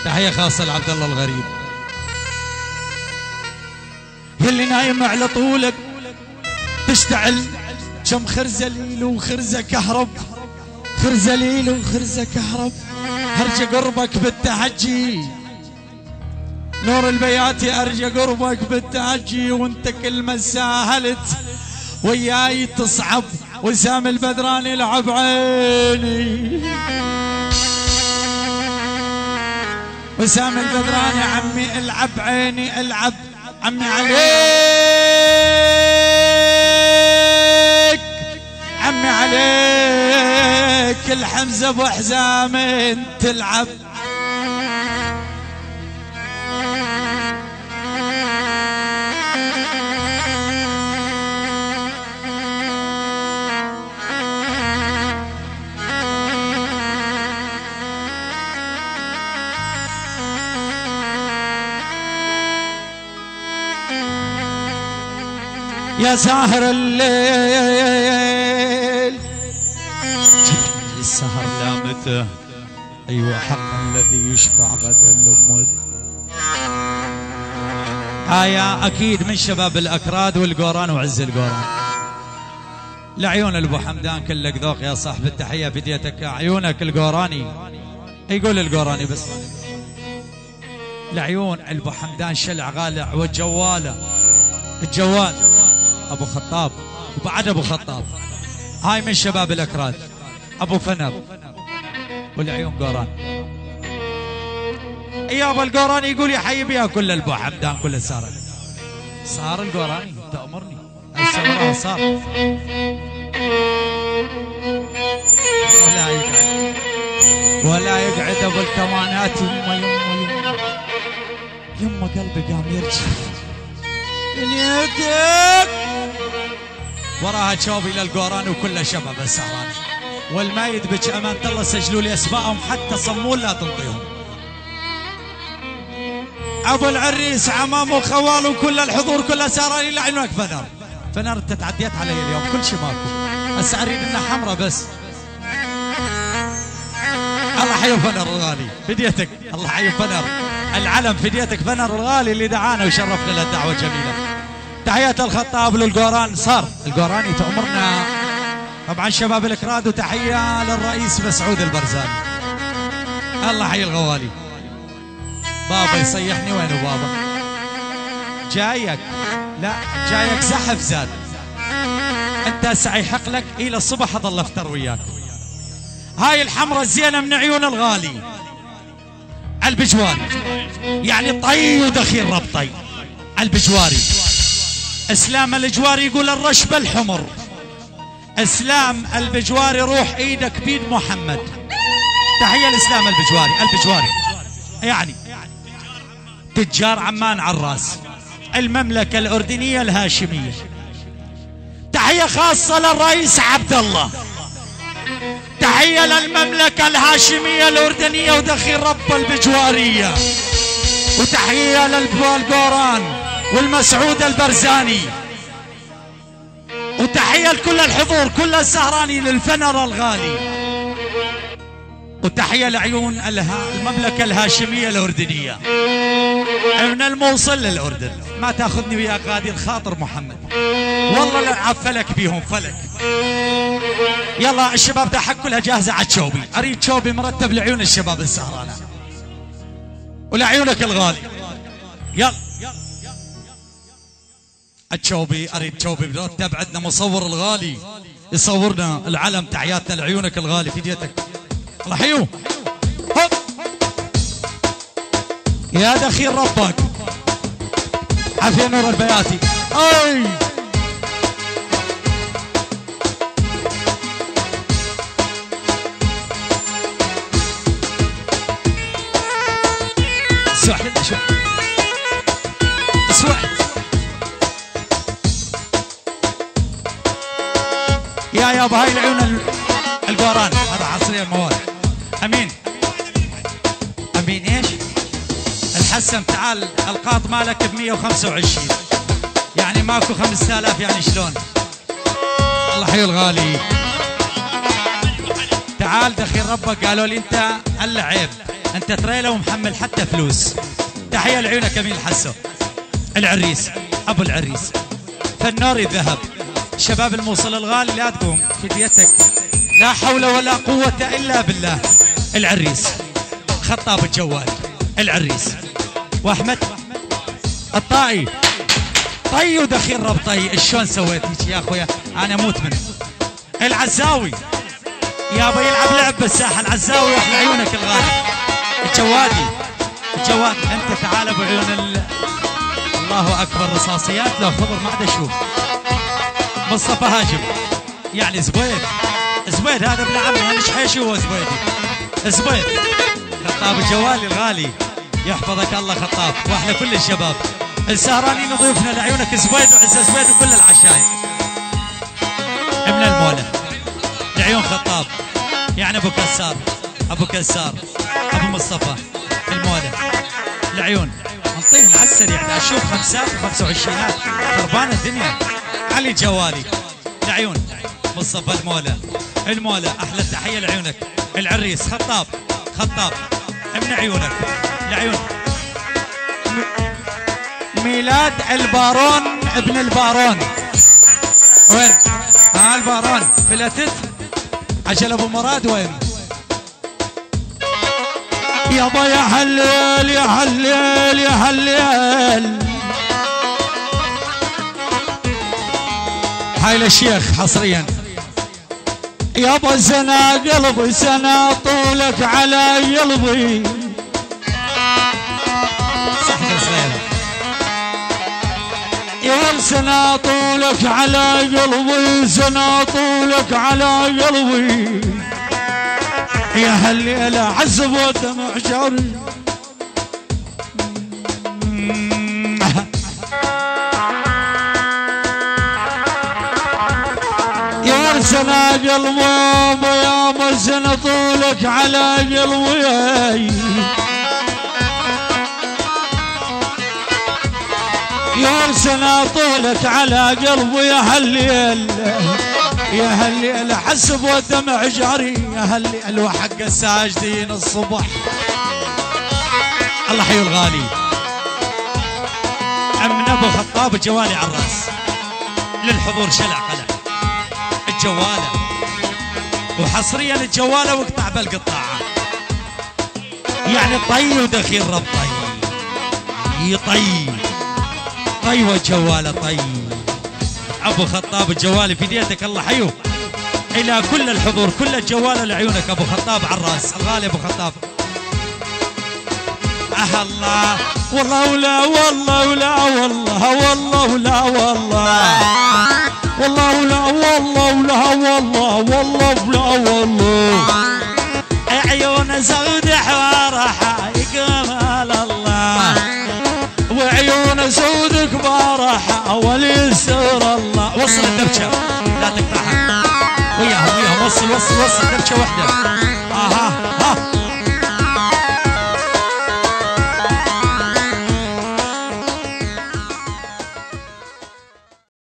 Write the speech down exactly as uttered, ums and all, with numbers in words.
تحية خاصة لعبد الله الغريب. يلي نايم على طولك تشتعل كم خرزة ليل وخرزة كهرب، خرزة ليل وخرزة كهرب، ارجى قربك بالتحجي نور البياتي، ارجى قربك بالتحجي وانت كل ما ساهلت وياي تصعب، وسام البدراني العب عيني، وسام البدراني عمي العب عيني العب عمي عليك، عمي عليك الحمزة ابو حزام تلعب. يا ساهر الليل السهر لامته، ايوه حقا الذي يشفع غدا الاموت. هايا اكيد من شباب الاكراد والقوران وعز القوران. لعيون الابو حمدان كلك ذوق يا صاحب التحيه، بديتك عيونك القوراني، يقول القوراني بس. لعيون الابو حمدان شلع غالع وجواله الجوال ابو خطاب، وبعد ابو خطاب هاي من شباب الاكراد ابو فنر والعيون قوران. يابا القوراني يقول يحيي بها كل البو حمدان كل سارة صار القوراني تأمرني السمراء صار ولا يقعد ولا يقعد ابو الكمانات. يمه يمه يمه يمه قلبي قام يرجف دنيتك وراها تشوبي للقوران وكل شباب السهران والمايد بك امانه الله سجلوا لي اسمائهم حتى صمون لا تنطيهم. ابو العريس عمام وخوال وكل الحضور كل سهران يلعنونك فنر. فنر انت تعديت علي اليوم كل شيء ماكو، هسه اريد انها حمراء بس. الله حي فنر الغالي بديتك، الله حي فنر العلم فديتك فنر الغالي اللي دعانا وشرفنا له دعوه جميله. تحيات الخطاب للقوران صار القوراني تأمرنا طبعا شباب الاكراد، وتحيه للرئيس مسعود البرزاني. الله حي الغوالي. بابا يصيحني وينو بابا؟ جايك لا جايك زحف زاد، انت هسه يحق لك الى الصبح اظل افطر وياك. هاي الحمرة الزينه من عيون الغالي البجواري، يعني طي ودخيل ربطي البجواري. اسلام الجواري يقول الرشب الحمر، اسلام البجواري روح ايدك بيد محمد. تحيه الاسلام البجواري البجواري يعني تجار عمان عراس المملكه الاردنيه الهاشميه. تحيه خاصه للرئيس عبد الله، تحيه للمملكه الهاشميه الاردنيه ودخيل رب البجواريه، وتحيه للقوران والمسعود البرزاني، وتحيه لكل الحضور كل السهراني للفنر الغالي، وتحيه لعيون المملكه الهاشميه الاردنيه من الموصل للاردن. ما تاخذني وياك غادي الخاطر محمد والله لا فلك بيهم فلك. يلا الشباب ده حق كلها جاهزه على الشوبي، اريد شوبي مرتب لعيون الشباب السهرانه ولعيونك الغالي. يلا الشوبي اريد شوبي مرتب. عندنا مصور الغالي يصورنا العلم. تحياتنا لعيونك الغالي في يدك. الله حيو يا دخيل ربك عافية نور البياتي. اي اسوح شوي اسوح يا يابا. هاي العيون القوران هذا عصري المواد. امين امين ايش الحسن تعال القاط مالك ب مية وخمسة وعشرين يعني ماكو خمسة آلاف يعني شلون. الله حي الغالي. تعال دخيل ربك قالوا لي انت هلا عيب انت تريلا ومحمل حتى فلوس. تحيه لعيونك امين الحسو العريس ابو العريس فنار الذهب. شباب الموصل الغالي لا تقوم فديتك، لا حول ولا قوه الا بالله. العريس خطاب الجوال العريس واحمد الطائي طي ودخيل ربطي. شلون سويت هيك يا اخويا؟ انا اموت منه. العزاوي يابا يلعب لعب بالساحه. العزاوي واحلى عيونك الغالي. الجوادي الجواد انت تعال ابو عيون ال... الله اكبر رصاصيات لو خضر ما عاد اشوف. مصطفى هاشم يعني زبيد زبيد هذا ابن عمي انا ايش حيشي هو زبيدي زبيد. خطاب الجوالي الغالي يحفظك الله خطاب واحنا كل الشباب السهرانين ضيوفنا لعيونك زبيد وعز زبيد وكل العشاير. ابن المولى لعيون خطاب يعني ابو كسار ابو كسار ابو مصطفى المولى لعيون. نطيهم على السريع اشوف خمسات وخمسة وعشرينات خربانه الدنيا. علي جوالي لعيون مصطفى المولى المولى احلى تحيه لعيونك. العريس خطاب خطاب ابن عيونك لعيون. ميلاد البارون ابن البارون وين؟ ها البارون فلتت عجل ابو مراد وين؟ يابا يا حليل يا حليل يا حليل. هاي للشيخ حصريا. يابا زنا قلبي زنا طولك على قلبي. صحبة صغيرة. يا زنا طولك على قلبي زنا طولك على قلبي. يا هالليلة عزب ودمع جاري. يا زنا قلبي يا مزن طولك على قلبي. يا زنا طولك على قلبي يا هالليل يا هالليل حسب ودمع جاري. يا هالليل وحق الساجدين الصبح. الله حي الغالي امن ابو خطاب الجوالي على الراس للحضور شلع قلع الجواله وحصريا الجواله واقطع بالقطاعه يعني طي ودخيل ربطي طي طي والجواله طي. ابو خطاب الجوالي في ديتك الله حيو الى كل الحضور كل الجواله لعيونك ابو خطاب على الراس الغالي ابو خطاب. اه الله والله ولا والله ولا والله والله ولا والله والله ولا والله ولا والله والله ولا والله. عيون زود حوارها جمال الله وعيون زود كبارها وليسر الله. وصل الدبشه لا تقطعها وياهم وياهم وصل وصل وصل دبشه واحده.